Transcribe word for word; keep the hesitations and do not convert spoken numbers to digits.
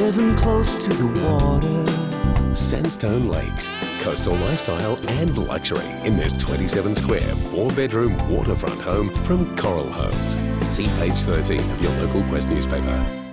Living close to the water. Sandstone Lakes, coastal lifestyle and luxury in this twenty-seven square, four bedroom waterfront home from Coral Homes. See page thirteen of your local Quest newspaper.